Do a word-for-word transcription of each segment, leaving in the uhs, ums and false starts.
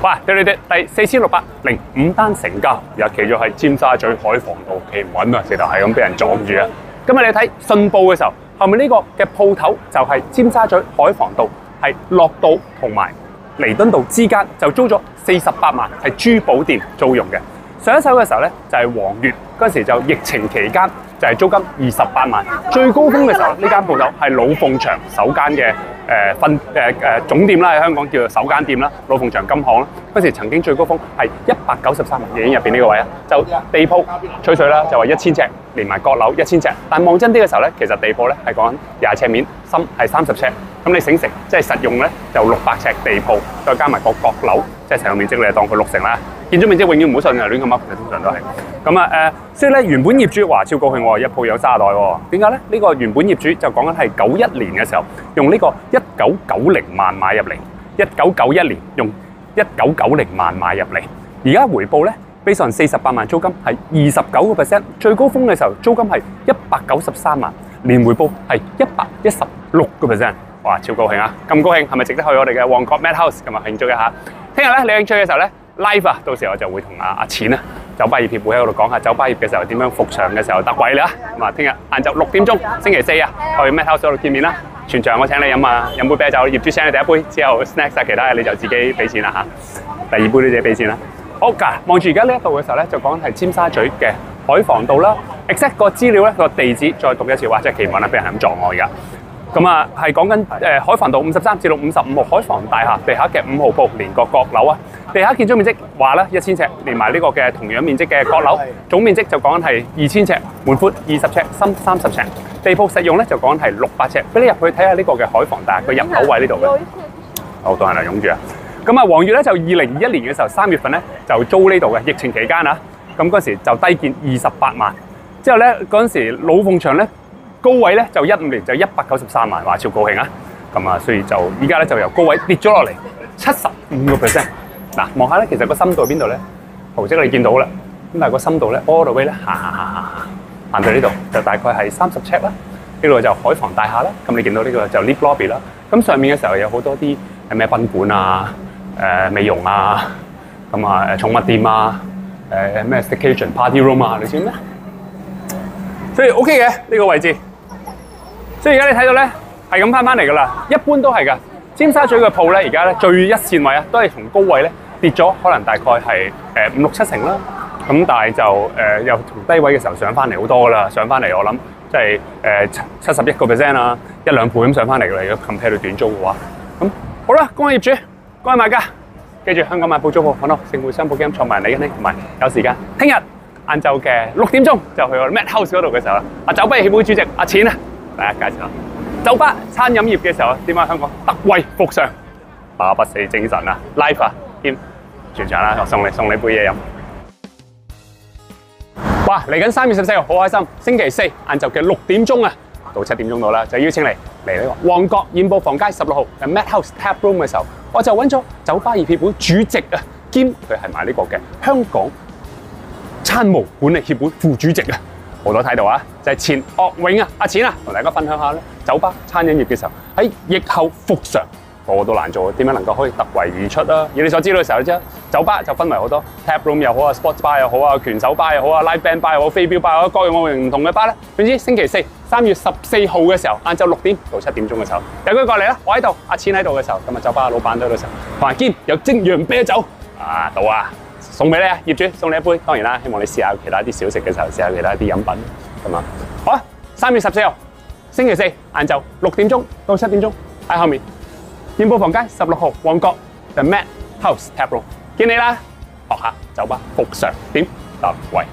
哇！對對對，第四千六百零五單成交，而家企咗喺尖沙咀海防道企唔穩啊，直頭係咁俾人撞住啊！今日你睇信報嘅時候，後面呢個嘅鋪頭就係尖沙咀海防道，係樂道同埋彌敦道之間就租咗四十八萬，係珠寶店租用嘅。上一手嘅時候咧就係黃月嗰陣時就疫情期間就係租金二十八萬，最高峰嘅時候呢間鋪頭係老鳳場首間嘅誒分誒誒總店啦，喺香港叫做首間店啦，老鳳場金行啦。嗰時曾經最高峰係一百九十三萬，影入邊呢個位啊，就地鋪吹水啦，就話一千尺，連埋閣樓一千尺。但望真啲嘅時候咧，其實地鋪咧係講緊廿尺面，深係三十尺。咁你醒食即係實用咧，就六百尺地鋪，再加埋個閣樓，即係成個面積你係當佢六成啦。建築面積永遠唔好信啊，亂咁噏嘅通常都係。咁啊誒，所以咧原本業主話超高興喎，一鋪有沙袋喎。點解咧？呢個原本業主就講緊係九一年嘅時候，用呢個一九九零萬買入嚟，一九九一年用一九九零萬買入嚟，而家回報咧，based on四十八萬租金係二十九個 percent， 最高峰嘅時候租金係一百九十三萬，年回報係一百一十六個 percent。哇，超高興啊！咁高興係咪值得去我哋嘅旺角 Madhouse 咁啊慶祝一下？聽日咧，你有興趣嘅時候咧 ，live 啊，到時我就會同阿阿錢啊，酒吧業協會喺度講下酒吧業嘅時候點樣復場嘅時候特惠啦。咁啊，聽日晏晝六點鐘，星期四啊，去 Madhouse 嗰度見面啦。全場我請你飲啊，飲杯啤酒，業主請你第一杯，之後 snacks 啊其他嘢你就自己俾錢啦嚇。第二杯你自己俾錢啦。好㗎，望住而家呢一度嘅時候咧，就講係尖沙咀嘅海防道啦。exact 個資料咧個地址再讀一次，哇！真係奇聞啊，俾人係咁撞我而家。咁啊，係講緊誒海防道五十三至到五十五號海防大廈地下嘅五號鋪連個閣樓啊，地下建築面積話啦一千尺，連埋呢個嘅同樣面積嘅閣樓，總面積就講緊係二千尺，門闊二十尺，深三十尺。地鋪實用咧就講緊係六百尺，俾你入去睇下呢個嘅海防大廈佢入口位呢度嘅。好多人嚟擁住啊！咁啊，黃月咧就二零二一年嘅時候三月份咧就租呢度嘅，疫情期間啊，咁嗰時就低見二十八萬，之後咧嗰陣時老鳳場咧。高位咧就一五年就一百九十三萬，話超高興啊！咁啊，所以就依家咧就由高位跌咗落嚟七十五個 percent。嗱，望下咧，其實個深度喺邊度咧？圖則你見到啦。咁但係個深度咧 ，all the way 咧行行行行行行到呢度就大概係三十尺啦。呢度就海防大廈啦。咁你見到呢個就 lift lobby 啦。咁上面嘅時候有好多啲係咩賓館啊、誒美容啊、咁啊誒寵物店啊、誒咩 staycation party room 啊，你知咩？所以 OK 嘅呢個位置。所以而家你睇到咧，係咁翻翻嚟噶啦，一般都係噶。尖沙咀嘅鋪咧，而家咧最一線位啊，都係從高位咧跌咗，可能大概係誒五六七成啦。咁但係就誒、呃、又從低位嘅時候上翻嚟好多噶啦，上翻嚟我諗即係誒七七十一個 percent 啊，一兩倍咁上翻嚟噶啦。如果 compare 到短租嘅話，咁好啦，恭喜業主，恭喜買家，記住香港買鋪租鋪揾到盛匯商鋪基金創辦人李欣興，同埋有時間聽日晏晝嘅六點鐘就去我 Madhouse 嗰度嘅時候啦。阿酒吧協會主席阿錢啊！大家介紹下酒吧餐飲業嘅時候，點解香港特惠復常，打不死精神啊 ！Live 啊，添全場啦，我送你送你杯嘢飲。哇！嚟緊三月十四號，好開心！星期四晏晝嘅六點鐘啊，到七點鐘到啦，就邀請你嚟呢個旺角染布房街十六號嘅 Madhouse Tap Room 嘅時候，我就揾咗酒吧業協會主席啊，兼佢係埋呢個嘅香港餐務管理協會副主席啊。好多態度啊，就係、是、錢岳永啊，阿錢啊，同大家分享下咧，酒吧餐飲業嘅時候喺疫後復常，個個都難做，點樣能夠可以突圍而出啊？以你所知道嘅時候啫，酒吧就分為好多 tap room 又好啊 ，sports bar 又好啊，拳手吧又好啊 ，live band bar 又好，飛鏢吧又好，各樣各樣唔同嘅吧咧。總之星期四三月十四號嘅時候，晏晝六點到七點鐘嘅時候，有佢過嚟啦，我喺度，阿錢喺度嘅時候，咁啊酒吧老闆都喺度嘅時候，同埋兼有精釀啤酒啊，到啊！送俾你啊，業主送你一杯。當然啦，希望你試下其他啲小食嘅時候，試下其他啲飲品咁啊。好啊，三月十四號星期四晏晝六點鐘到七點鐘喺後面染布房街十六號旺角 The Madhouse Tap Room 見你啦，學下酒吧復常點特惠。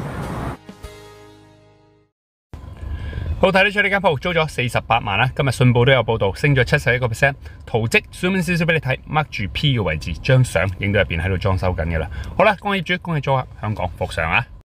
好，睇得出呢間鋪租咗四十八萬啦，今日信報都有報道，升咗七十一個 percent。圖則 zoom in少少俾你睇 ，mark 住 P 嘅位置，張相影到入邊喺度裝修緊嘅啦。好啦，恭喜業主，恭喜租客，香港復常啊！